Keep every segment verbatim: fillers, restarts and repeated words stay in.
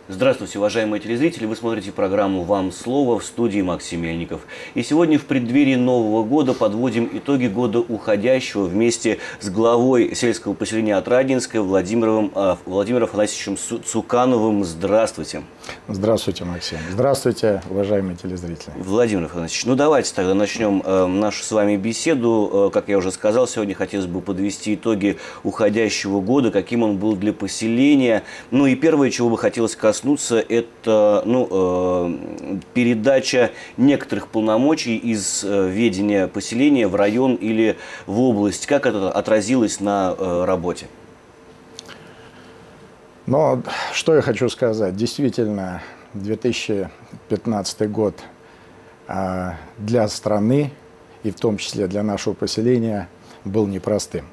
Здравствуйте, уважаемые телезрители! Вы смотрите программу «Вам слово» в студии Максим Мельников. И сегодня в преддверии Нового года подводим итоги года уходящего вместе с главой сельского поселения Отрадненское Владимиром, Владимиром Афанасьевичем Цукановым. Здравствуйте! Здравствуйте, Максим! Здравствуйте, уважаемые телезрители! Владимир Афанасьевич, ну давайте тогда начнем э, нашу с вами беседу. Э, как я уже сказал, сегодня хотелось бы подвести итоги уходящего года, каким он был для поселения. Ну и первое, чего бы хотелось коснуться, это ну, э, передача некоторых полномочий из э, ведения поселения в район или в область. Как это отразилось на э, работе? Но что я хочу сказать. Действительно, две тысячи пятнадцатый год э, для страны, и в том числе для нашего поселения, был непростым.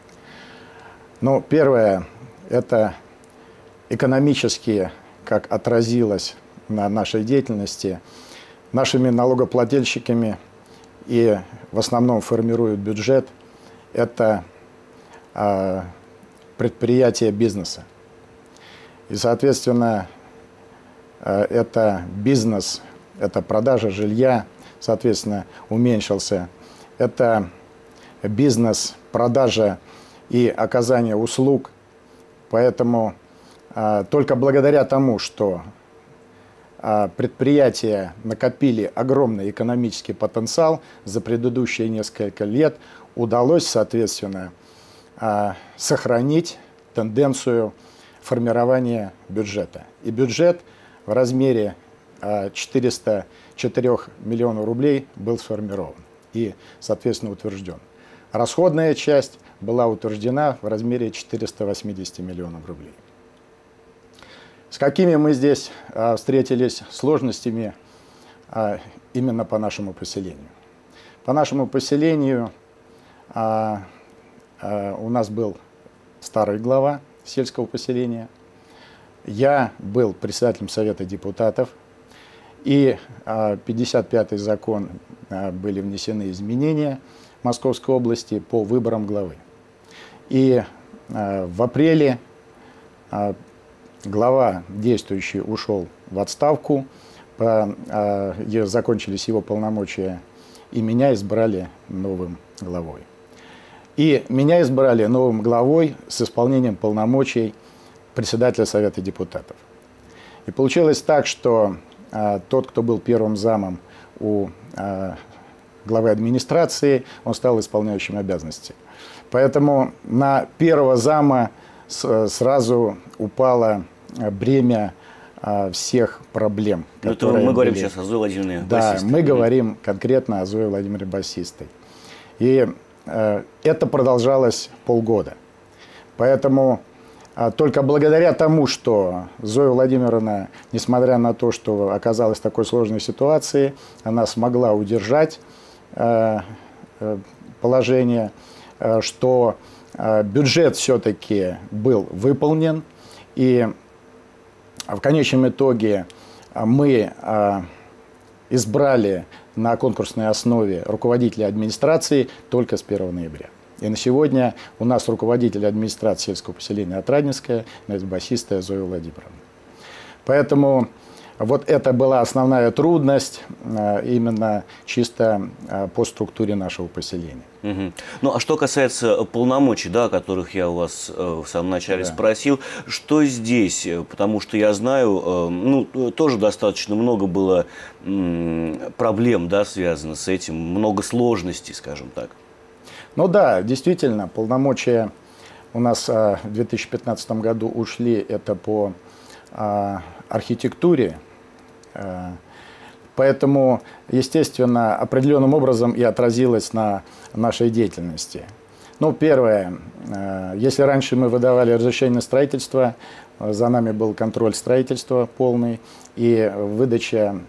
Но первое, это экономические, как отразилось на нашей деятельности, нашими налогоплательщиками и в основном формируют бюджет, это э, предприятия бизнеса. И, соответственно, э, это бизнес, это продажа жилья, соответственно, уменьшился. Это бизнес, продажа и оказание услуг. Поэтому э, только благодаря тому, что э, предприятия накопили огромный экономический потенциал за предыдущие несколько лет, удалось, соответственно, э, сохранить тенденцию формирования бюджета. И бюджет в размере э, четырёхсот четырёх миллионов рублей был сформирован и, соответственно, утвержден. Расходная часть была утверждена в размере четырёхсот восьмидесяти миллионов рублей. С какими мы здесь а, встретились сложностями а, именно по нашему поселению? По нашему поселению а, а, у нас был старый глава сельского поселения, я был председателем Совета депутатов, и а, пятьдесят пятый закон а, были внесены изменения в Московской области по выборам главы. И э, в апреле э, глава действующий ушел в отставку, по, э, закончились его полномочия, и меня избрали новым главой. И меня избрали новым главой с исполнением полномочий председателя Совета депутатов. И получилось так, что э, тот, кто был первым замом у э, главы администрации, он стал исполняющим обязанности. Поэтому на первого зама сразу упало бремя всех проблем. Ну, это мы говорим были. Сейчас о Зое Владимировне Да, Басистой. мы говорим конкретно о Зое Владимировне Басистой. И э, это продолжалось полгода. Поэтому э, только благодаря тому, что Зоя Владимировна, несмотря на то, что оказалась в такой сложной ситуации, она смогла удержать э, э, положение, что бюджет все-таки был выполнен, и в конечном итоге мы избрали на конкурсной основе руководителя администрации только с первого ноября. И на сегодня у нас руководитель администрации сельского поселения Отрадненское, Басистая Зоя Владимировна. Поэтому вот это была основная трудность именно чисто по структуре нашего поселения. Угу. Ну, а что касается полномочий, да, о которых я у вас в самом начале да. спросил, что здесь? Потому что я знаю, ну, тоже достаточно много было проблем, да, связано с этим, много сложностей, скажем так. Ну да, действительно, полномочия у нас в две тысячи пятнадцатом году ушли, это по архитектуре. Поэтому, естественно, определенным образом и отразилось на нашей деятельности. Ну, первое, если раньше мы выдавали разрешение на строительство, за нами был контроль строительства полный и выдача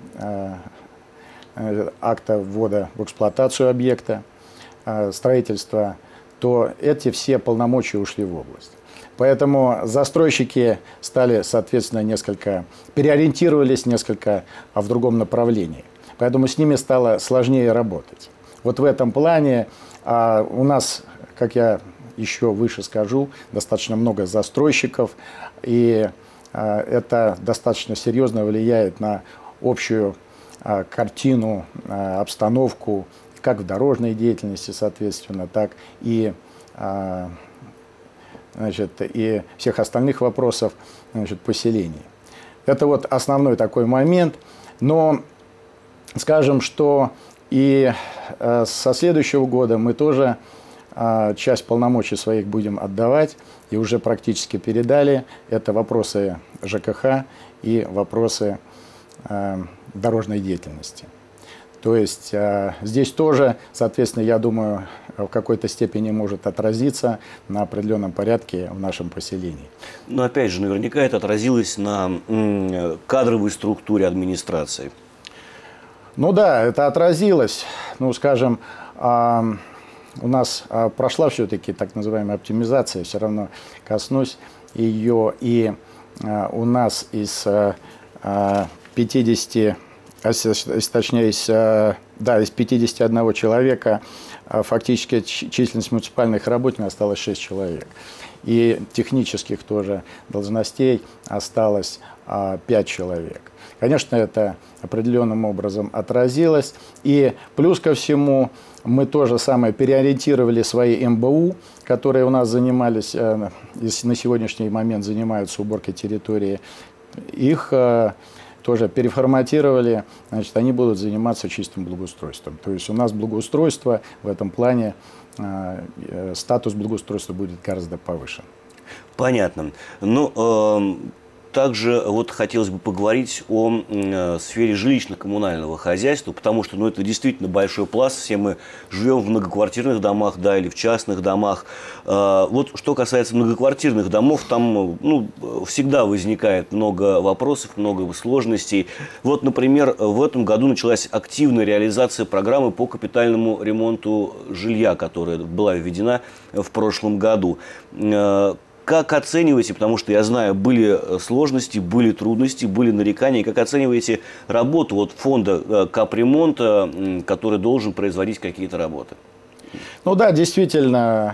акта ввода в эксплуатацию объекта строительства, то эти все полномочия ушли в область. Поэтому застройщики стали, соответственно, несколько, переориентировались несколько в другом направлении. Поэтому с ними стало сложнее работать. Вот в этом плане а, у нас, как я еще выше скажу, достаточно много застройщиков. И это достаточно серьезно влияет на общую картину, обстановку, как в дорожной деятельности, соответственно, так и, значит, и всех остальных вопросов, значит, поселений. Это вот основной такой момент. Но скажем, что и со следующего года мы тоже часть полномочий своих будем отдавать, и уже практически передали. Это вопросы ЖКХ и вопросы дорожной деятельности. То есть э, здесь тоже, соответственно, я думаю, в какой-то степени может отразиться на определенном порядке в нашем поселении. Но опять же, наверняка это отразилось на м, кадровой структуре администрации. Ну да, это отразилось. Ну, скажем, э, у нас э, прошла все-таки так называемая оптимизация, все равно коснусь ее. И э, у нас из э, пятидесяти, точнее, из, да, из пятидесяти одного человека фактически численность муниципальных работников осталось шесть человек. И технических тоже должностей осталось пять человек. Конечно, это определенным образом отразилось. И плюс ко всему мы тоже самое переориентировали свои эм бэ у, которые у нас занимались, на сегодняшний момент занимаются уборкой территории. Их тоже переформатировали, значит, они будут заниматься чистым благоустройством. То есть у нас благоустройство в этом плане, э, э, статус благоустройства будет гораздо повышен. Понятно. Ну, э, также вот хотелось бы поговорить о э, сфере жилищно-коммунального хозяйства, потому что, ну, это действительно большой пласт. Все мы живем в многоквартирных домах, да, или в частных домах. Э, вот что касается многоквартирных домов, там, ну, всегда возникает много вопросов, много сложностей. Вот, например, в этом году началась активная реализация программы по капитальному ремонту жилья, которая была введена в прошлом году. Э, Как оцениваете, потому что я знаю, были сложности, были трудности, были нарекания, как оцениваете работу вот фонда капремонта, который должен производить какие-то работы? Ну да, действительно,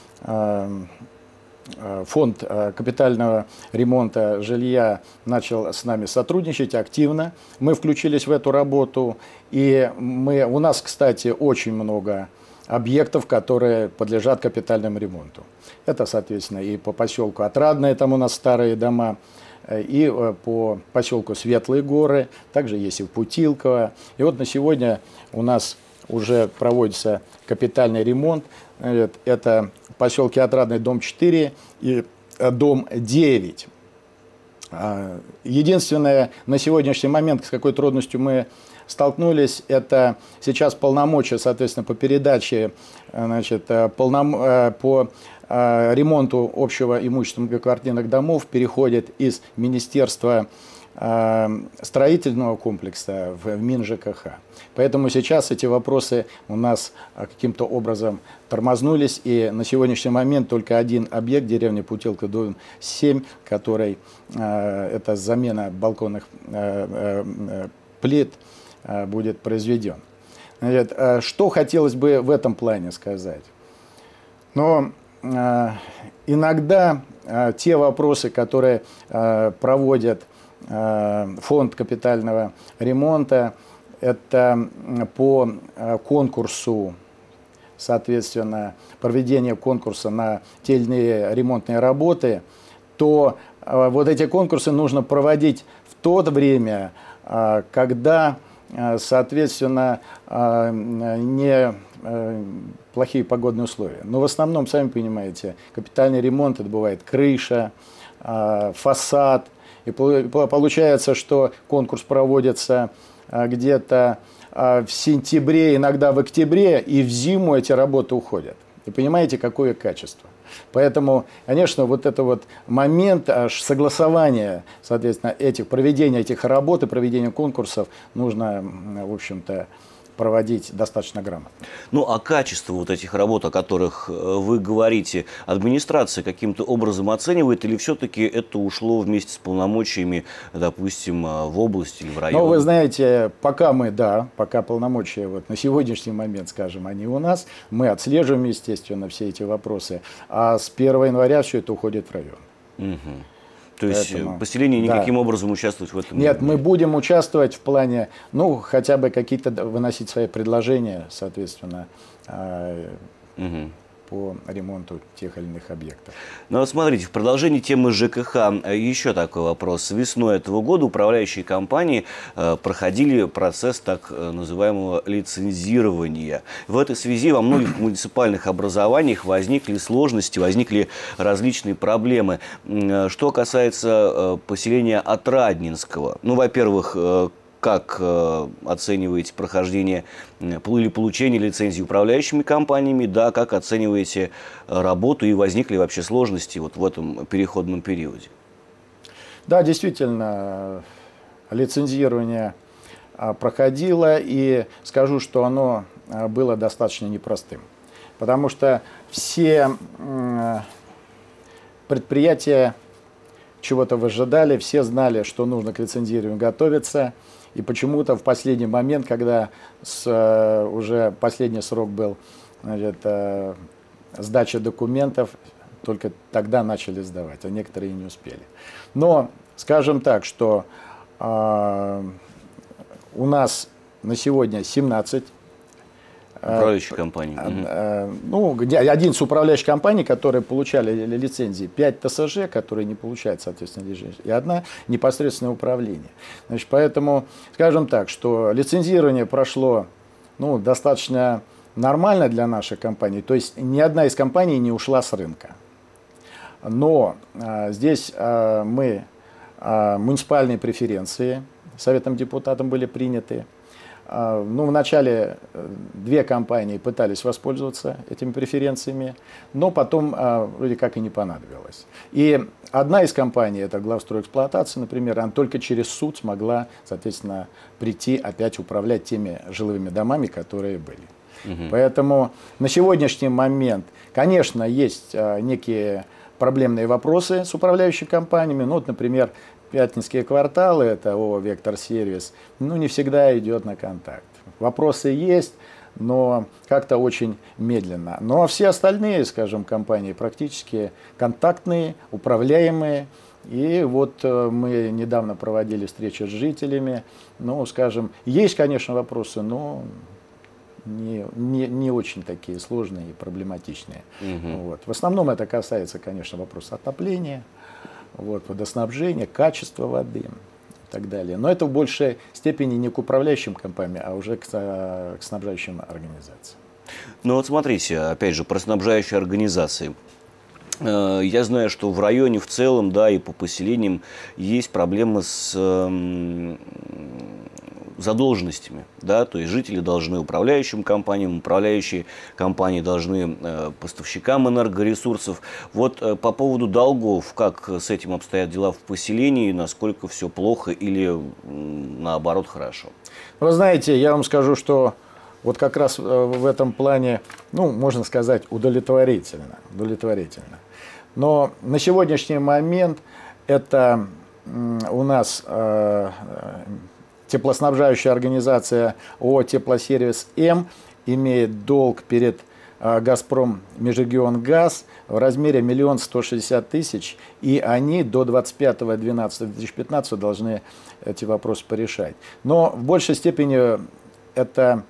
фонд капитального ремонта жилья начал с нами сотрудничать активно. Мы включились в эту работу, и мы, у нас, кстати, очень много объектов, которые подлежат капитальному ремонту. Это, соответственно, и по поселку Отрадное, там у нас старые дома, и по поселку Светлые горы, также есть и в Путилково. И вот на сегодня у нас уже проводится капитальный ремонт. Это в поселке Отрадный дом четыре и дом девять. Единственное, на сегодняшний момент, с какой трудностью мы столкнулись, это сейчас полномочия, соответственно, по передаче, значит, полном, по ремонту общего имущества многоквартирных домов переходит из Министерства строительного комплекса в МинЖКХ. Поэтому сейчас эти вопросы у нас каким-то образом тормознулись, и на сегодняшний момент только один объект, деревня Путилка, дом семь, который, это замена балконных плит, будет произведен. Значит, что хотелось бы в этом плане сказать? Но иногда те вопросы, которые проводят фонд капитального ремонта, это по конкурсу, соответственно, проведение конкурса на те или иные ремонтные работы, то вот эти конкурсы нужно проводить в то время, когда, соответственно, не плохие погодные условия. Но в основном, сами понимаете, капитальный ремонт, это бывает крыша, фасад. И получается, что конкурс проводится где-то в сентябре, иногда в октябре, и в зиму эти работы уходят. И понимаете, какое качество. Поэтому, конечно, вот это вот момент аж согласования, соответственно, этих, проведения этих работ и проведения конкурсов нужно, в общем-то, проводить достаточно грамотно. Ну, а качество вот этих работ, о которых вы говорите, администрация каким-то образом оценивает, или все-таки это ушло вместе с полномочиями, допустим, в области или в районе? Ну, вы знаете, пока мы, да, пока полномочия вот на сегодняшний момент, скажем, они у нас, мы отслеживаем, естественно, все эти вопросы, а с первого января все это уходит в район. Угу. То есть Поэтому, поселение никаким да. образом участвовать в этом не Нет, мы будем участвовать в плане, ну, хотя бы какие-то выносить свои предложения, соответственно, угу. по ремонту тех или иных объектов. Ну вот смотрите, в продолжении темы ЖКХ еще такой вопрос. Весной этого года управляющие компании э, проходили процесс так называемого лицензирования. В этой связи во многих муниципальных образованиях возникли сложности, возникли различные проблемы. Что касается э, поселения Отрадненского, ну, во-первых, э, как э, оцениваете прохождение или получение лицензии управляющими компаниями, да, как оцениваете работу и возникли вообще сложности вот в этом переходном периоде? Да, действительно, лицензирование проходило, и скажу, что оно было достаточно непростым, потому что все предприятия чего-то выжидали, все знали, что нужно к лицензированию готовиться. И почему-то в последний момент, когда с, уже последний срок был, значит, сдача документов, только тогда начали сдавать, а некоторые не успели. Но скажем так, что э, у нас на сегодня семнадцать управляющих компаний. Э, э, ну, одиннадцать управляющих компаний, которые получали лицензии, пять ТСЖ, которые не получают, соответственно, лицензии, и одна непосредственное управление. Значит, поэтому, скажем так, что лицензирование прошло, ну, достаточно нормально для нашей компании, то есть ни одна из компаний не ушла с рынка. Но э, здесь э, мы, э, муниципальные преференции Советом депутатов были приняты. Ну, вначале две компании пытались воспользоваться этими преференциями, но потом вроде как и не понадобилось. И одна из компаний, это Главстройэксплуатация, например, она только через суд смогла, соответственно, прийти опять управлять теми жилыми домами, которые были. Угу. Поэтому на сегодняшний момент, конечно, есть некие проблемные вопросы с управляющими компаниями. Ну, вот, например, Пятницкие кварталы, это ООО «Вектор Сервис», ну, не всегда идет на контакт. Вопросы есть, но как-то очень медленно. Ну, а все остальные, скажем, компании практически контактные, управляемые. И вот мы недавно проводили встречи с жителями. Ну, скажем, есть, конечно, вопросы, но не, не, не очень такие сложные и проблематичные. Угу. Вот. В основном это касается, конечно, вопроса отопления, вот, водоснабжения, качества воды и так далее. Но это в большей степени не к управляющим компаниям, а уже к, к снабжающим организациям. Ну вот смотрите, опять же, про снабжающие организации. Я знаю, что в районе в целом, да, и по поселениям есть проблемы с задолженностями, да, то есть жители должны управляющим компаниям, управляющие компании должны э, поставщикам энергоресурсов. Вот э, по поводу долгов, как с этим обстоят дела в поселении, насколько все плохо или э, наоборот хорошо? Вы знаете, я вам скажу, что вот как раз в этом плане, ну, можно сказать, удовлетворительно, удовлетворительно. Но на сегодняшний момент это у нас э, теплоснабжающая организация ООО «Теплосервис-М» имеет долг перед «Газпром Межрегионгаз» в размере миллион сто шестьдесят тысяч, и они до двадцать пятого двенадцатого две тысячи пятнадцатого должны эти вопросы порешать. Но в большей степени это,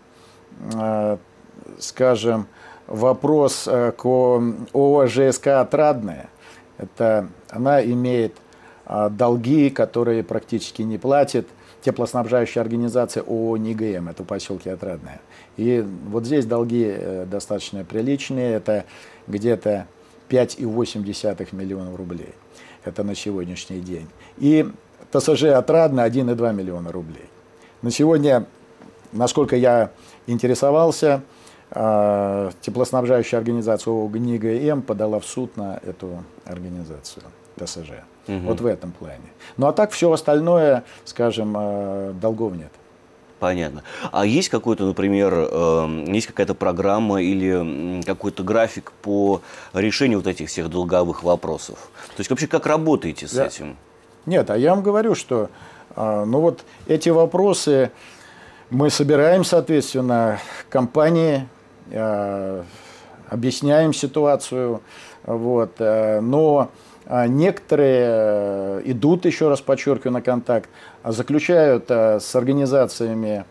скажем, вопрос к ООО «ЖСК Отрадное». Это, она имеет долги, которые практически не платит. Теплоснабжающая организация ООО «НИГМ», это в поселке Отрадное. И вот здесь долги достаточно приличные, это где-то пять и восемь десятых миллионов рублей. Это на сегодняшний день. И ТСЖ Отрадное один и два миллиона рублей. На сегодня, насколько я интересовался, теплоснабжающая организация ООО «НИГМ» подала в суд на эту организацию ТСЖ. Угу. Вот в этом плане. Ну а так все остальное, скажем, долгов нет. Понятно. А есть какой-то, например, э, есть какая-то программа или какой-то график по решению вот этих всех долговых вопросов? То есть вообще как работаете с да. этим? Нет, а я вам говорю, что э, ну вот эти вопросы мы собираем, соответственно, компании, э, объясняем ситуацию, вот, э, но некоторые идут, еще раз подчеркиваю, на контакт, заключают с организациями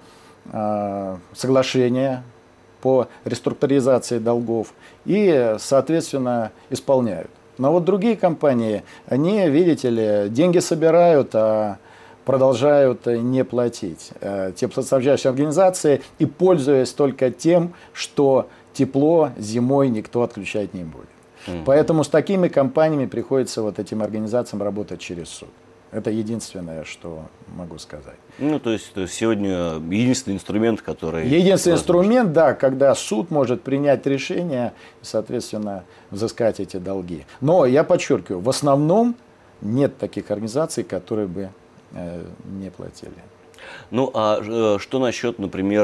соглашения по реструктуризации долгов и, соответственно, исполняют. Но вот другие компании, они, видите ли, деньги собирают, а продолжают не платить. Теплоснабжающие организации и пользуясь только тем, что тепло зимой никто отключать не будет. Mm-hmm. Поэтому с такими компаниями приходится вот этим организациям работать через суд. Это единственное, что могу сказать. Ну, то есть, то есть сегодня единственный инструмент, который... Единственный инструмент, да, когда суд может принять решение и, соответственно, взыскать эти долги. Но, я подчеркиваю, в основном нет таких организаций, которые бы э, не платили. Ну, а э, что насчет, например,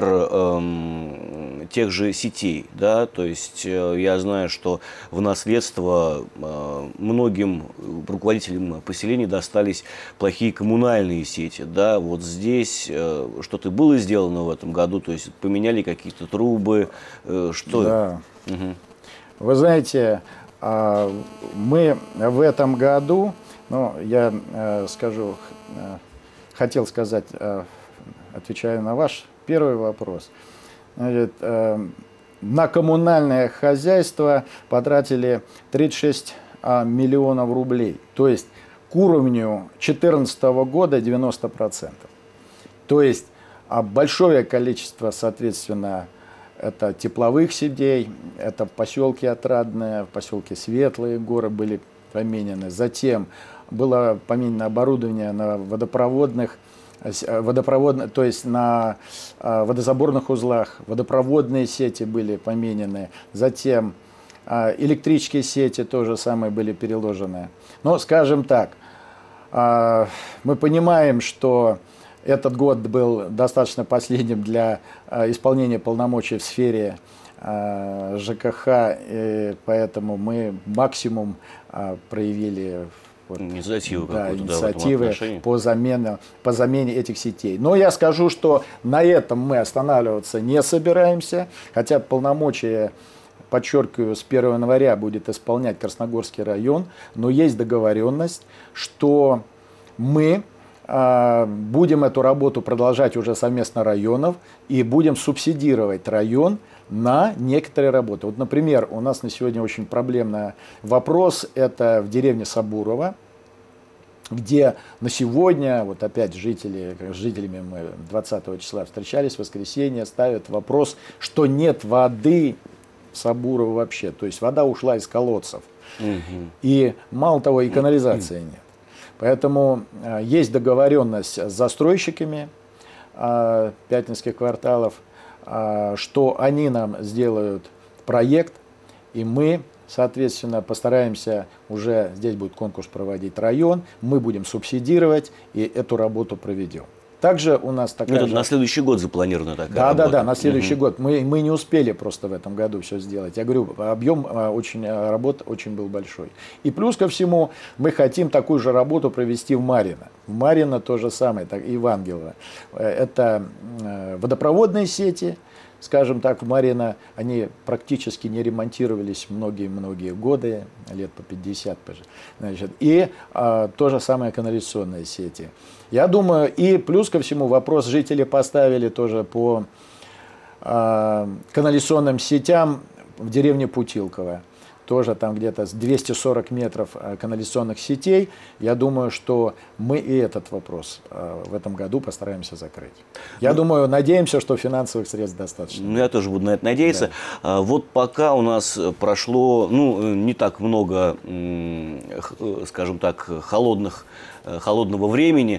э, тех же сетей, да, то есть э, я знаю, что в наследство э, многим руководителям поселений достались плохие коммунальные сети, да, вот здесь э, что-то было сделано в этом году, то есть поменяли какие-то трубы, э, что? Да. Угу. Вы знаете, э, мы в этом году, ну, я э, скажу, э, хотел сказать, отвечая на ваш первый вопрос, значит, на коммунальное хозяйство потратили тридцать шесть миллионов рублей. То есть к уровню две тысячи четырнадцатого года девяносто процентов. То есть большое количество, соответственно, это тепловых сетей, это в поселке Отрадное, в поселке Светлые горы были поменены. Затем было поменено оборудование на водопроводных, водопроводных, то есть на водозаборных узлах, водопроводные сети были поменены, затем электрические сети тоже самое были переложены. Но, скажем так, мы понимаем, что этот год был достаточно последним для исполнения полномочий в сфере ЖКХ, и поэтому мы максимум проявили вот, инициативы, да, инициативы по замене, по замене этих сетей. Но я скажу, что на этом мы останавливаться не собираемся, хотя полномочия, подчеркиваю, с первого января будет исполнять Красногорский район, но есть договоренность, что мы э, будем эту работу продолжать уже совместно районов и будем субсидировать район на некоторые работы. Вот, например, у нас на сегодня очень проблемный вопрос, это в деревне Сабурово, где на сегодня, вот опять жители, с жителями мы двадцатого числа встречались, в воскресенье, ставят вопрос, что нет воды в Сабурово вообще, то есть вода ушла из колодцев. Угу. И мало того, и канализации нет. Поэтому э, есть договоренность с застройщиками э, пятницких кварталов, что они нам сделают проект, и мы, соответственно, постараемся, уже здесь будет конкурс проводить район, мы будем субсидировать и эту работу проведем. Также у нас такая Это же... на следующий год запланирована такая да, работа. Да, да, на следующий угу. год. Мы, мы не успели просто в этом году все сделать. Я говорю, объем очень, работы очень был большой. И плюс ко всему, мы хотим такую же работу провести в Марьино. В Марьино то же самое, так, и в Ангелово. Это водопроводные сети, скажем так, в Марьино, они практически не ремонтировались многие-многие годы, лет по пятьдесят. Значит, и а, то же самое канализационные сети. Я думаю, и плюс ко всему вопрос жители поставили тоже по а, канализационным сетям в деревне Путилково. Тоже там где-то двести сорок метров канализационных сетей. Я думаю, что мы и этот вопрос в этом году постараемся закрыть. Я ну, думаю, надеемся, что финансовых средств достаточно. Ну, я тоже буду на это надеяться. Да. Вот пока у нас прошло, ну, не так много, скажем так, холодных, холодного времени.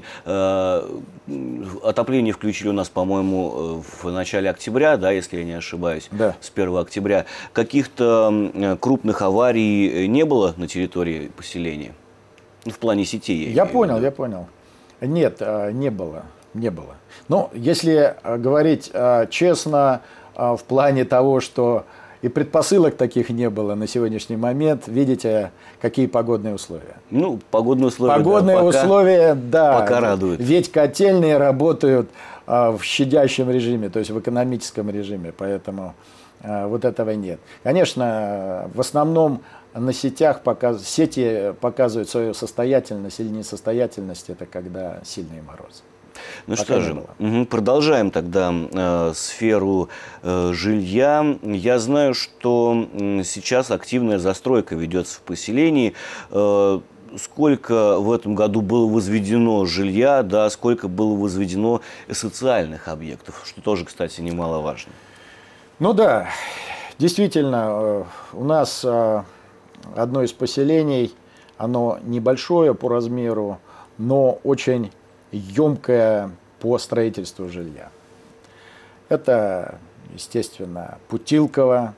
Отопление включили у нас, по-моему, в начале октября, да, если я не ошибаюсь, да. С первого октября. Каких-то крупных аварий не было на территории поселения? В плане сетей. Я, я понял, я понял. Нет, не было. Не было. Но если говорить честно, в плане того, что и предпосылок таких не было на сегодняшний момент, видите, какие погодные условия. Ну, погодные условия, Погодные да, пока, условия, да. Пока радуют. Ведь котельные работают в щадящем режиме, то есть в экономическом режиме, поэтому вот этого нет. Конечно, в основном на сетях показ... сети показывают свою состоятельность или несостоятельность, это когда сильные морозы. Ну что же, угу, продолжаем тогда э, сферу э, жилья. Я знаю, что э, сейчас активная застройка ведется в поселении. Э, сколько в этом году было возведено жилья, да, сколько было возведено социальных объектов, что тоже, кстати, немаловажно. Ну да, действительно, у нас одно из поселений, оно небольшое по размеру, но очень емкое по строительству жилья. Это, естественно, Путилково,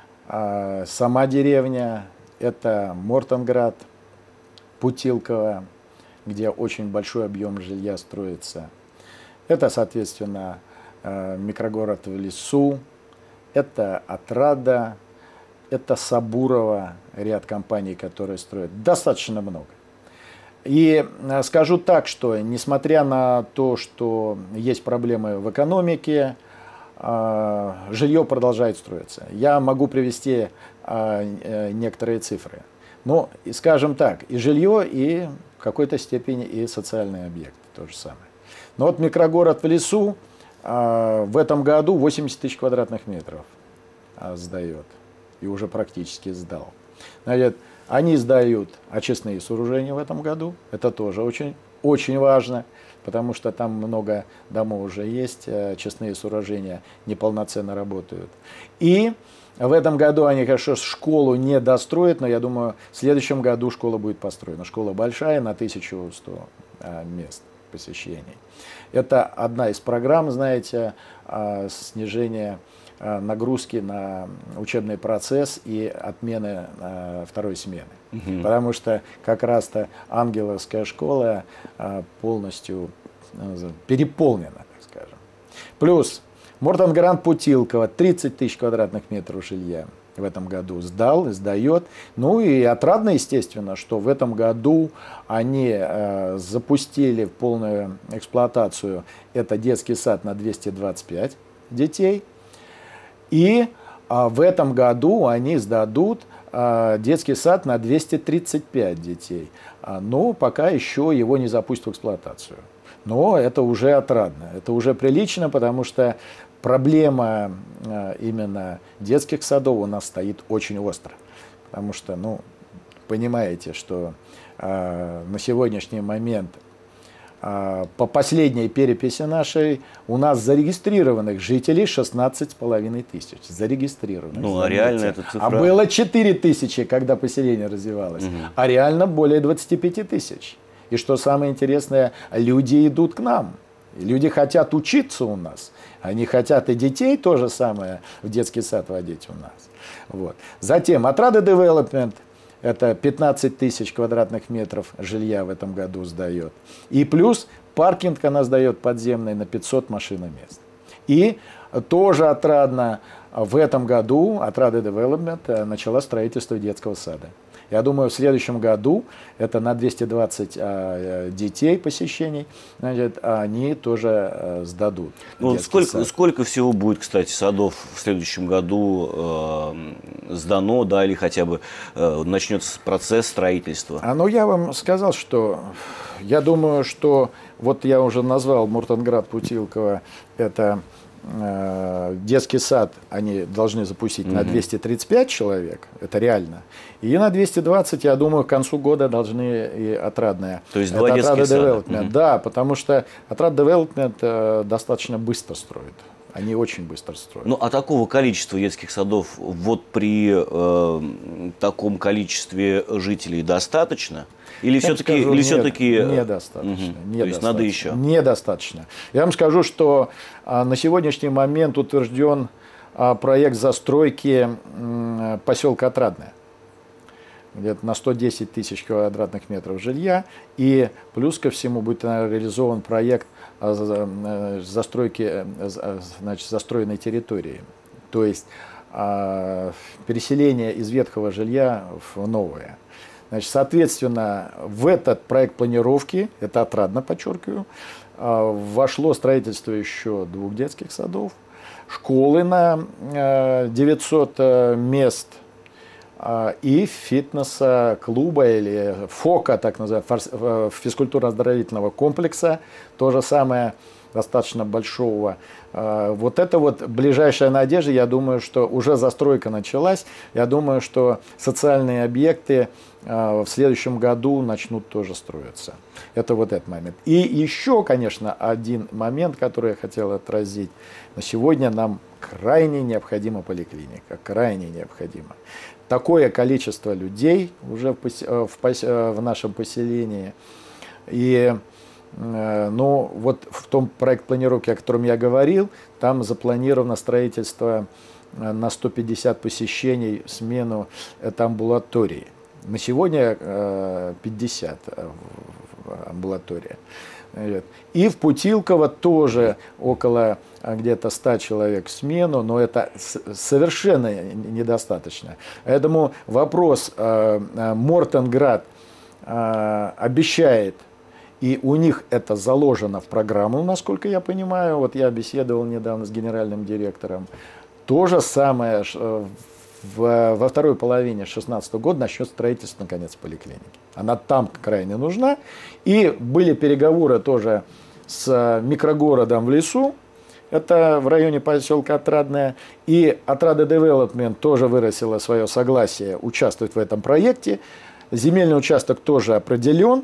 сама деревня, это Мортонград, Путилково, где очень большой объем жилья строится. Это, соответственно, микрогород в лесу, это Отрада, это Сабурово, ряд компаний, которые строят. Достаточно много. И скажу так, что несмотря на то, что есть проблемы в экономике, жилье продолжает строиться. Я могу привести некоторые цифры. Но, скажем так, и жилье, и в какой-то степени и социальный объект, то же самое. Но вот микрогород в лесу в этом году восемьдесят тысяч квадратных метров сдает. И уже практически сдал. Значит, они сдают очистные сооружения в этом году. Это тоже очень, очень важно, потому что там много домов уже есть, очистные сооружения неполноценно работают. И в этом году они, конечно, школу не достроят, но я думаю, в следующем году школа будет построена. Школа большая, на тысячу сто мест посещений. Это одна из программ, знаете, снижения нагрузки на учебный процесс и отмены э, второй смены. Угу. Потому что как раз-то Ангеловская школа э, полностью э, переполнена, так скажем. Плюс Мортонград Путилково, тридцать тысяч квадратных метров жилья в этом году сдал, сдает. Ну и отрадно, естественно, что в этом году они э, запустили в полную эксплуатацию это детский сад на двести двадцать пять детей. И а, в этом году они сдадут а, детский сад на двести тридцать пять детей. А, но пока еще его не запустят в эксплуатацию. Но это уже отрадно, это уже прилично, потому что проблема а, именно детских садов у нас стоит очень остро. Потому что, ну, понимаете, что а, на сегодняшний момент по последней переписи нашей у нас зарегистрированных жителей шестнадцать с половиной тысяч. Зарегистрированных. Ну, а реально эта цифра? А было четыре тысячи, когда поселение развивалось. Угу. А реально более двадцати пяти тысяч. И что самое интересное, люди идут к нам. Люди хотят учиться у нас. Они хотят и детей то же самое в детский сад водить у нас. Вот. Затем Отрада Девелопмент. Это пятнадцать тысяч квадратных метров жилья в этом году сдает. И плюс паркинг она сдает подземный на пятьсот машиномест. И тоже отрадно, в этом году Отрада Development начала строительство детского сада. Я думаю, в следующем году это на двести двадцать а, детей посещений, значит, они тоже а, сдадут. Ну, сколько, сколько всего будет, кстати, садов в следующем году э, сдано, да, или хотя бы э, начнется процесс строительства? А ну я вам сказал, что я думаю, что вот я уже назвал Мортонград Путилково, это детский сад они должны запустить угу. на двести тридцать пять человек, это реально. И на двести двадцать, я думаю, к концу года должны и Отрадная. То есть два детских сада. Угу. Да, потому что Отрада Development э, достаточно быстро строит. Они очень быстро строят. Ну, а такого количества детских садов вот при э, таком количестве жителей достаточно? Или все-таки или все-таки недостаточно? Угу. недостаточно. То есть надо еще? Недостаточно. Я вам скажу, что а, на сегодняшний момент утвержден а, проект застройки м, поселка Отрадное. Где-то на сто десять тысяч квадратных метров жилья. И плюс ко всему будет реализован проект а, застройки, значит, застроенной территории. То есть а, переселение из ветхого жилья в новое. Значит, соответственно, в этот проект планировки, это отрадно, подчеркиваю, вошло строительство еще двух детских садов, школы на девятьсот мест и фитнес-клуба или ФОКа, так называемого, физкультурно-оздоровительного комплекса, то же самое, достаточно большого. Вот это вот ближайшая надежда, я думаю, что уже застройка началась. Я думаю, что социальные объекты в следующем году начнут тоже строиться. Это вот этот момент. И еще, конечно, один момент, который я хотел отразить. На сегодня нам крайне необходима поликлиника, крайне необходимо. Такое количество людей уже в, в, в нашем поселении. И ну, вот в том проект планировки, о котором я говорил, там запланировано строительство на сто пятьдесят посещений в смену это амбулатории. На сегодня пятьдесят амбулатория. И в Путилково тоже около где-то ста человек в смену, но это совершенно недостаточно. Поэтому вопрос Мортенград обещает, и у них это заложено в программу, насколько я понимаю. Вот я беседовал недавно с генеральным директором. То же самое в, во второй половине две тысячи шестнадцатого года начнет строительство, наконец, поликлиники. Она там крайне нужна. И были переговоры тоже с микрогородом в лесу. Это в районе поселка Отрадное. И Отрада Девелопмент тоже выразила свое согласие участвовать в этом проекте. Земельный участок тоже определен.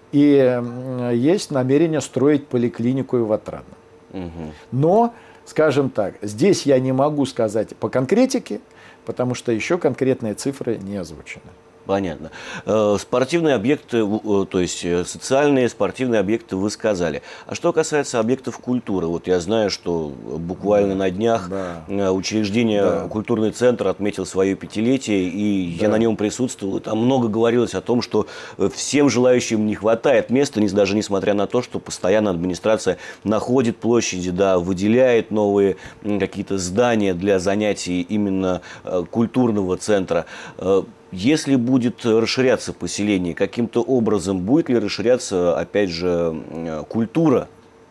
И есть намерение строить поликлинику и в Отрадном. Угу. Но, скажем так, здесь я не могу сказать по конкретике, потому что еще конкретные цифры не озвучены. Понятно. Спортивные объекты, то есть социальные спортивные объекты вы сказали. А что касается объектов культуры, вот я знаю, что буквально да, на днях да. учреждение да. «Культурный центр» отметил свое пятилетие, и да. я на нем присутствовал. И там много говорилось о том, что всем желающим не хватает места, даже несмотря на то, что постоянно администрация находит площади, да, выделяет новые какие-то здания для занятий именно культурного центра. Если будет расширяться поселение, каким-то образом будет ли расширяться, опять же, культура?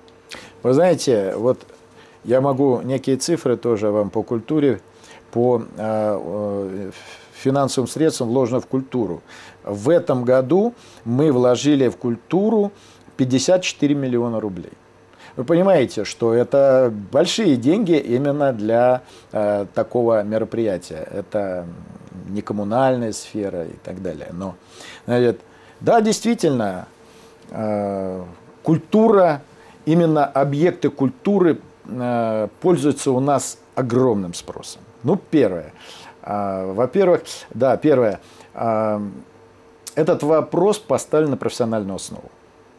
Вы знаете, вот я могу некие цифры тоже вам по культуре, по э, финансовым средствам, вложено в культуру. В этом году мы вложили в культуру пятьдесят четыре миллиона рублей. Вы понимаете, что это большие деньги именно для э, такого мероприятия. Это не коммунальная сфера и так далее. Но, значит, да, действительно, э, культура, именно объекты культуры э, пользуются у нас огромным спросом. Ну, первое. Э, во-первых, да, первое. Э, этот вопрос поставлен на профессиональную основу.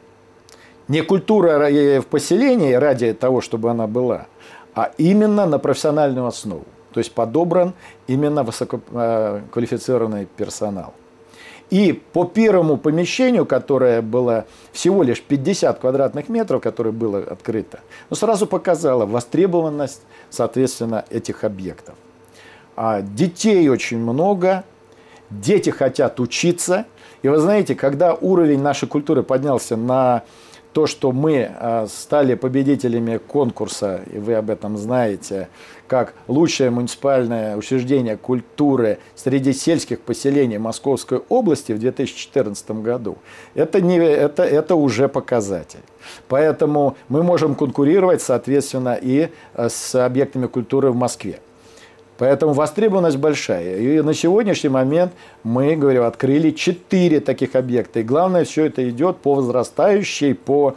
Не культура в поселении ради того, чтобы она была, а именно на профессиональную основу. То есть подобран именно высококвалифицированный персонал. И по первому помещению, которое было всего лишь пятьдесят квадратных метров, которое было открыто, ну, сразу показало востребованность, соответственно, этих объектов. А детей очень много, дети хотят учиться. И вы знаете, когда уровень нашей культуры поднялся на то, что мы стали победителями конкурса, и вы об этом знаете, как лучшее муниципальное учреждение культуры среди сельских поселений Московской области в две тысячи четырнадцатом году, это, не, это, это уже показатель. Поэтому мы можем конкурировать, соответственно, и с объектами культуры в Москве. Поэтому востребованность большая. И на сегодняшний момент мы, говорю, открыли четыре таких объекта. И главное, все это идет по возрастающей, по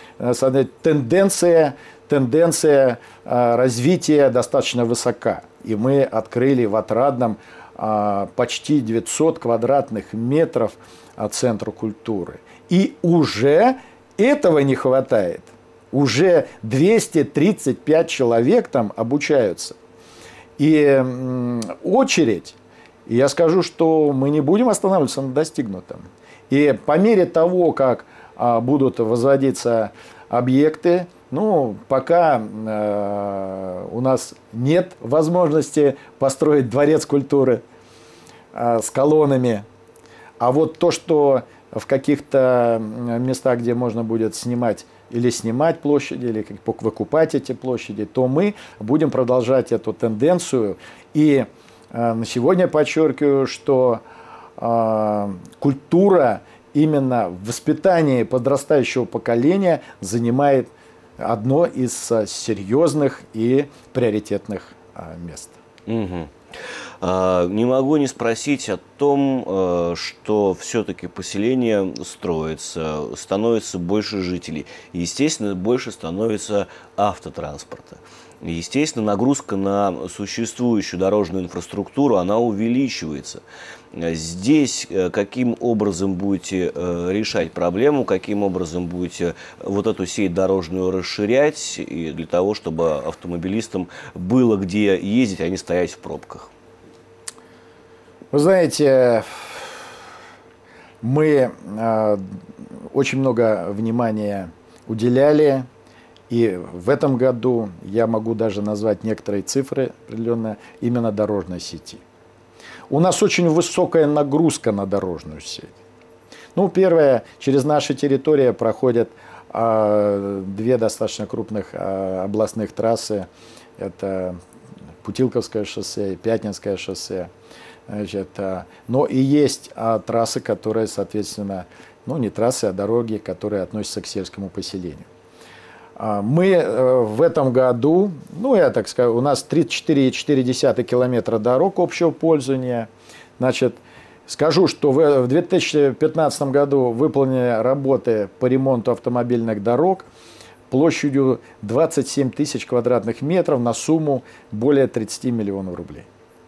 тенденции, тенденция развития достаточно высока. И мы открыли в Отрадном почти девятьсот квадратных метров центра культуры. И уже этого не хватает. Уже двести тридцать пять человек там обучаются. И очередь, и я скажу, что мы не будем останавливаться на достигнутом. И по мере того, как а, будут возводиться объекты, ну, пока э, у нас нет возможности построить дворец культуры э, с колоннами. А вот то, что в каких-то местах, где можно будет снимать или снимать площади, или выкупать эти площади, то мы будем продолжать эту тенденцию. И на сегодня подчеркиваю, что э, культура именно в воспитании подрастающего поколения занимает одно из серьезных и приоритетных э, мест. Угу. А, не могу не спросить о том, что все-таки поселение строится, становится больше жителей. И, естественно, больше становится автотранспорта. Естественно, нагрузка на существующую дорожную инфраструктуру, она увеличивается. Здесь каким образом будете решать проблему, каким образом будете вот эту сеть дорожную расширять, и для того, чтобы автомобилистам было где ездить, а не стоять в пробках? Вы знаете, мы очень много внимания уделяли. И в этом году я могу даже назвать некоторые цифры определенно именно дорожной сети. У нас очень высокая нагрузка на дорожную сеть. Ну, первое, через наши территории проходят а, две достаточно крупных а, областных трассы. Это Путилковское шоссе и Пятницкое шоссе. Значит, а, но и есть а, трассы, которые, соответственно, ну не трассы, а дороги, которые относятся к сельскому поселению. Мы в этом году, ну я так скажу, у нас тридцать четыре и четыре десятых километра дорог общего пользования. Значит, скажу, что в две тысячи пятнадцатом году выполнены работы по ремонту автомобильных дорог площадью двадцать семь тысяч квадратных метров на сумму более тридцати миллионов рублей.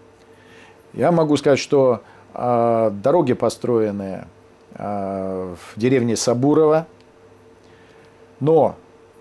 Я могу сказать, что э, дороги построены э, в деревне Сабурово, но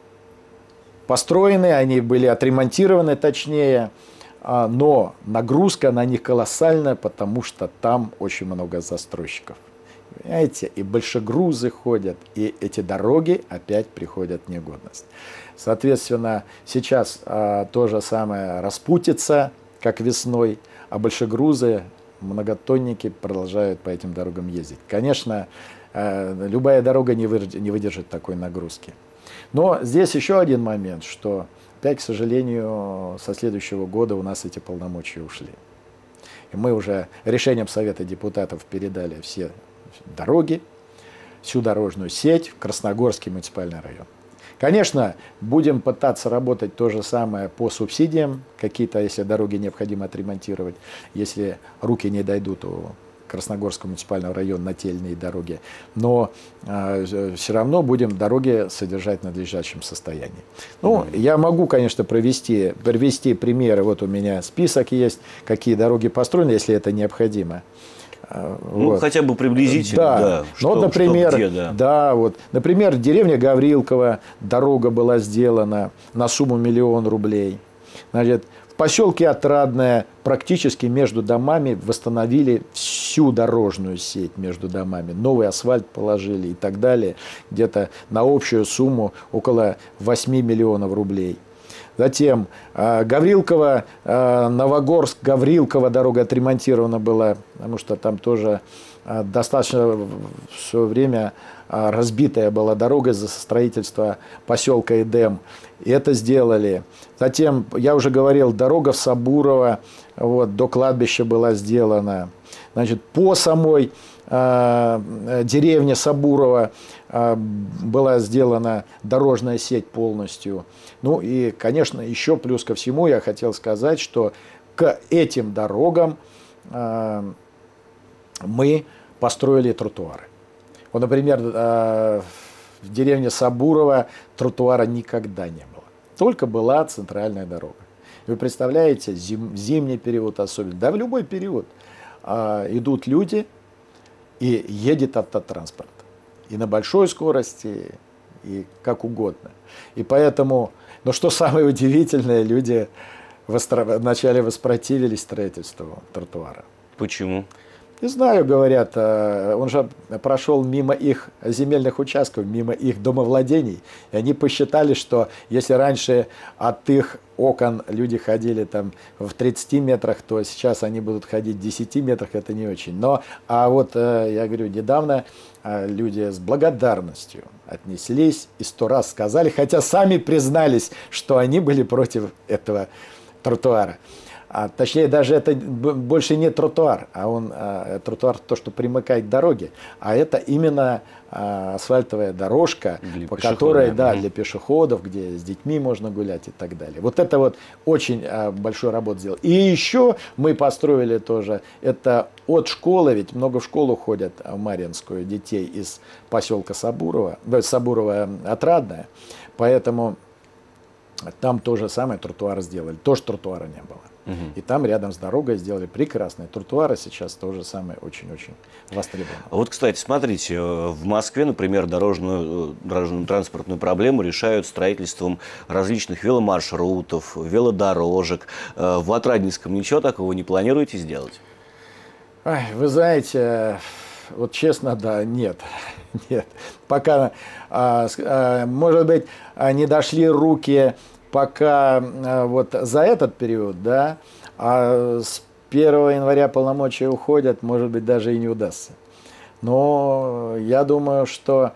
построены, они были отремонтированы точнее, но нагрузка на них колоссальная, потому что там очень много застройщиков. Понимаете, и большегрузы ходят, и эти дороги опять приходят в негодность. Соответственно, сейчас а, то же самое распутится, как весной, а большегрузы, многотонники продолжают по этим дорогам ездить. Конечно, а, любая дорога не выдержит, не выдержит такой нагрузки. Но здесь еще один момент, что опять, к сожалению, со следующего года у нас эти полномочия ушли. И мы уже решением Совета депутатов передали все дороги, всю дорожную сеть в Красногорский муниципальный район. Конечно, будем пытаться работать то же самое по субсидиям. Какие-то, если дороги необходимо отремонтировать, если руки не дойдут, то Красногорского муниципального района на те или иные дороги, но э, все равно будем дороги содержать в надлежащем состоянии. Ну, mm-hmm. я могу, конечно, провести, привести примеры, вот у меня список есть, какие дороги построены, если это необходимо. Ну, вот. Хотя бы приблизительно, да. да. Что, ну, например, что где, да. Да, вот, например, деревня Гаврилково, дорога была сделана на сумму миллион рублей. Значит, в поселке Отрадное практически между домами восстановили всю дорожную сеть между домами. Новый асфальт положили и так далее. Где-то на общую сумму около восьми миллионов рублей. Затем Гаврилково, Новогорск, Гаврилково дорога отремонтирована была, потому что там тоже достаточно в свое время разбитая была дорога из-за строительства поселка Эдем. И это сделали. Затем, я уже говорил, дорога в Сабурово, вот, до кладбища была сделана. Значит, по самой э, деревне Сабурово э, была сделана дорожная сеть полностью. Ну и, конечно, еще плюс ко всему я хотел сказать, что к этим дорогам э, мы построили тротуары. Вот, например, э, в деревне Сабурово тротуара никогда не было. Только была центральная дорога. Вы представляете, зим, зимний период особенно, да в любой период э, идут люди и едет автотранспорт. И на большой скорости, и как угодно. И поэтому, но что самое удивительное, люди востро, вначале воспротивились строительству тротуара. Почему? Не знаю, говорят, он же прошел мимо их земельных участков, мимо их домовладений. И они посчитали, что если раньше от их окон люди ходили там в тридцати метрах, то сейчас они будут ходить в десяти метрах, это не очень. Но, а вот, я говорю, недавно люди с благодарностью отнеслись и сто раз сказали, хотя сами признались, что они были против этого тротуара. А, точнее, даже это больше не тротуар, а он а, тротуар то, что примыкает к дороге, а это именно а, асфальтовая дорожка, для по которой, да, для пешеходов, где с детьми можно гулять и так далее. Вот это вот очень а, большую работу сделал. И еще мы построили тоже, это от школы, ведь много в школу ходят в Марьинскую детей из поселка Сабурова, Сабурова Отрадное, поэтому там то же самое тротуар сделали, тоже тротуара не было. Угу. И там рядом с дорогой сделали прекрасные тротуары, сейчас то же самое очень-очень востребовано. Вот, кстати, смотрите, в Москве, например, дорожную, дорожную транспортную проблему решают строительством различных веломаршрутов, велодорожек. В Отрадненском ничего такого не планируете сделать? Ой, вы знаете, вот честно, да, нет. Нет. Пока, может быть, не дошли руки пока вот за этот период, да, а с первого января полномочия уходят, может быть, даже и не удастся. Но я думаю, что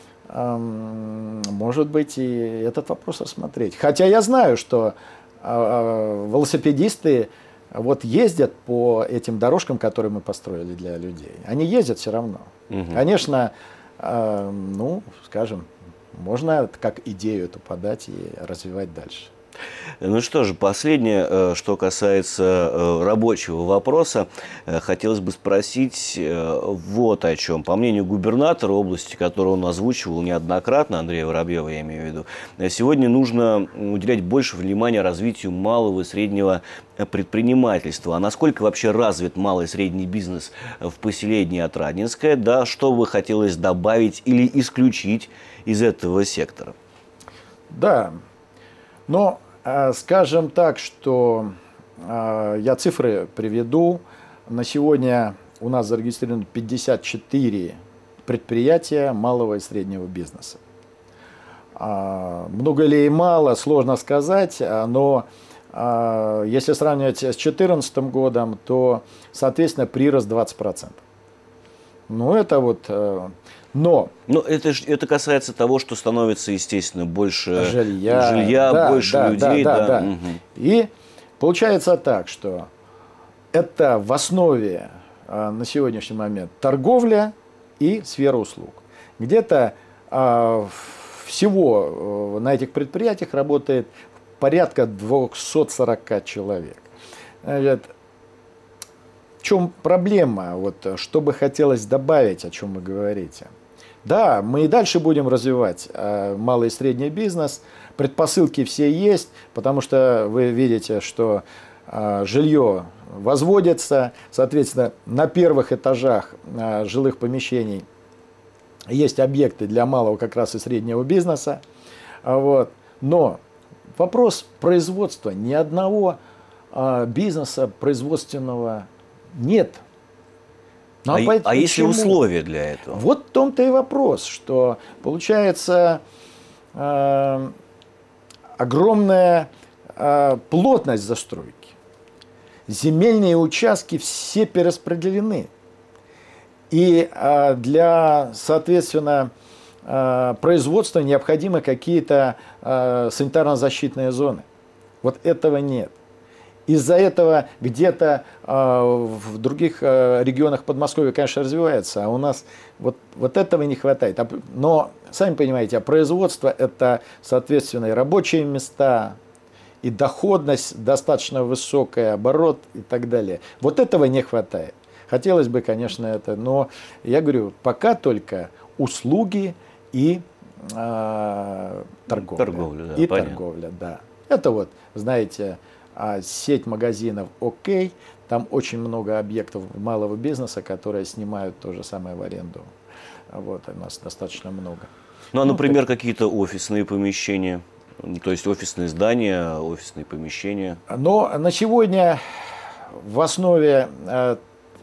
может быть и этот вопрос рассмотреть. Хотя я знаю, что велосипедисты вот ездят по этим дорожкам, которые мы построили для людей. Они ездят все равно. Угу. Конечно, ну, скажем, можно как идею эту подать и развивать дальше. Ну что же, последнее, что касается рабочего вопроса, хотелось бы спросить вот о чем. По мнению губернатора области, которого он озвучивал неоднократно, Андрея Воробьева, я имею в виду, сегодня нужно уделять больше внимания развитию малого и среднего предпринимательства. А насколько вообще развит малый и средний бизнес в поселении Отрадненское, да, что бы хотелось добавить или исключить из этого сектора? Да, но скажем так, что я цифры приведу. На сегодня у нас зарегистрировано пятьдесят четыре предприятия малого и среднего бизнеса. Много ли и мало, сложно сказать, но если сравнивать с две тысячи четырнадцатым годом, то, соответственно, прирост двадцать процентов. Ну, это вот... Но, Но это, это касается того, что становится, естественно, больше жилья, жилья да, больше да, людей. Да, да, да. Да. Угу. И получается так, что это в основе а, на сегодняшний момент торговля и сфера услуг. Где-то а, всего а, на этих предприятиях работает порядка двухсот сорока человек. Значит, в чем проблема? Вот, что бы хотелось добавить, о чем вы говорите? Да, мы и дальше будем развивать э, малый и средний бизнес. Предпосылки все есть, потому что вы видите, что э, жилье возводится. Соответственно, на первых этажах э, жилых помещений есть объекты для малого как раз и среднего бизнеса. Вот. Но вопрос производства, ни одного э, бизнеса производственного нет. Ну, а, а, а есть ли условия для этого? Вот в том-то и вопрос, что получается э, огромная э, плотность застройки. Земельные участки все перераспределены. И э, для, соответственно, э, производства необходимы какие-то э, санитарно-защитные зоны. Вот этого нет. Из-за этого где-то э, в других э, регионах Подмосковья, конечно, развивается, а у нас вот, вот этого не хватает. Но, сами понимаете, производство – это, соответственно, и рабочие места, и доходность достаточно высокая, оборот и так далее. Вот этого не хватает. Хотелось бы, конечно, это, но я говорю, пока только услуги и э, торговля. Торговля, да, и понятно. торговля, да. Это вот, знаете... А сеть магазинов «Окей», там очень много объектов малого бизнеса, которые снимают то же самое в аренду. Вот, у нас достаточно много. Ну, а, например, ну, какие-то офисные помещения, то есть офисные здания, офисные помещения? Но на сегодня в основе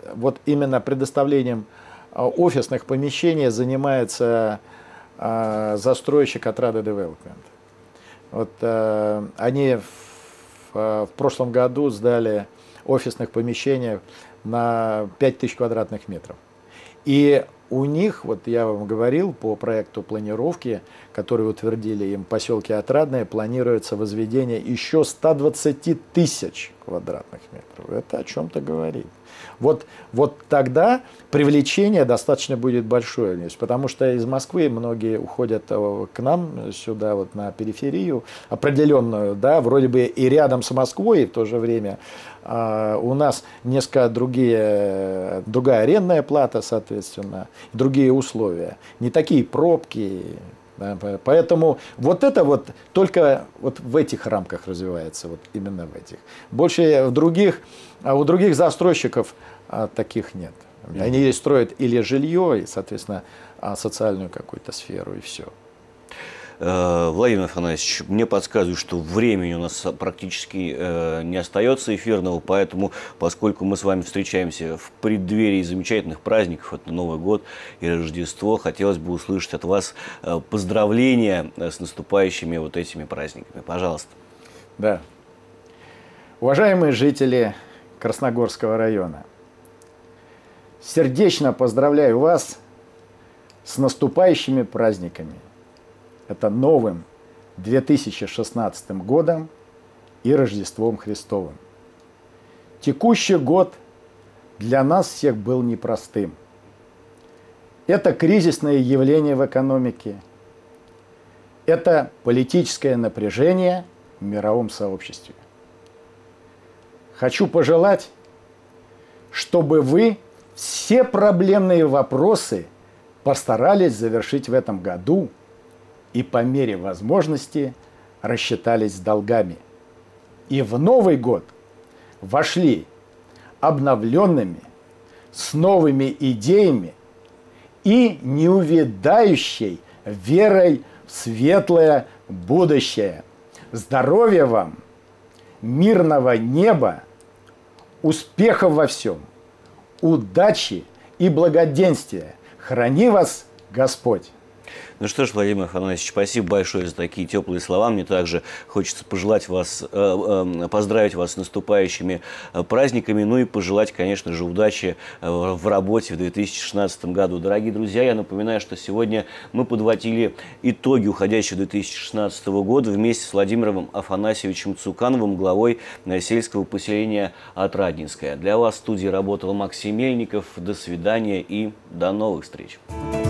вот именно предоставлением офисных помещений занимается э, застройщик Отрада Девелопмент. Вот, э, они в, в прошлом году сдали офисных помещений на пять тысяч квадратных метров. И у них, вот я вам говорил, по проекту планировки, который утвердили им в поселке Отрадное, планируется возведение еще ста двадцати тысяч квадратных метров. Это о чем-то говорит. Вот, вот тогда привлечение достаточно будет большое, потому что из Москвы многие уходят к нам сюда, вот на периферию определенную, да, вроде бы и рядом с Москвой, и в то же время а, у нас несколько другие, другая арендная плата, соответственно, другие условия, не такие пробки. Да, поэтому вот это вот только вот в этих рамках развивается, вот именно в этих. Больше в других, а у других застройщиков а, таких нет. Они строят или жилье, и, соответственно, социальную какую-то сферу, и все. Владимир Афанасьевич, мне подсказывают, что времени у нас практически э, не остается эфирного, поэтому, поскольку мы с вами встречаемся в преддверии замечательных праздников, это Новый год и Рождество, хотелось бы услышать от вас э, поздравления с наступающими вот этими праздниками. Пожалуйста. Да. Уважаемые жители Красногорского района, сердечно поздравляю вас с наступающими праздниками. Это новым две тысячи шестнадцатым годом и Рождеством Христовым. Текущий год для нас всех был непростым. Это кризисное явление в экономике. Это политическое напряжение в мировом сообществе. Хочу пожелать, чтобы вы все проблемные вопросы постарались завершить в этом году и по мере возможности рассчитались с долгами. И в Новый год вошли обновленными, с новыми идеями и неувядающей верой в светлое будущее. Здоровья вам, мирного неба, успехов во всем, удачи и благоденствия. Храни вас Господь! Ну что ж, Владимир Афанасьевич, спасибо большое за такие теплые слова. Мне также хочется пожелать вас, э, э, поздравить вас с наступающими праздниками, ну и пожелать, конечно же, удачи в работе в две тысячи шестнадцатом году. Дорогие друзья, я напоминаю, что сегодня мы подводили итоги уходящего две тысячи шестнадцатого года вместе с Владимиром Афанасьевичем Цукановым, главой сельского поселения Отрадненское. Для вас в студии работал Максим Мельников. До свидания и до новых встреч.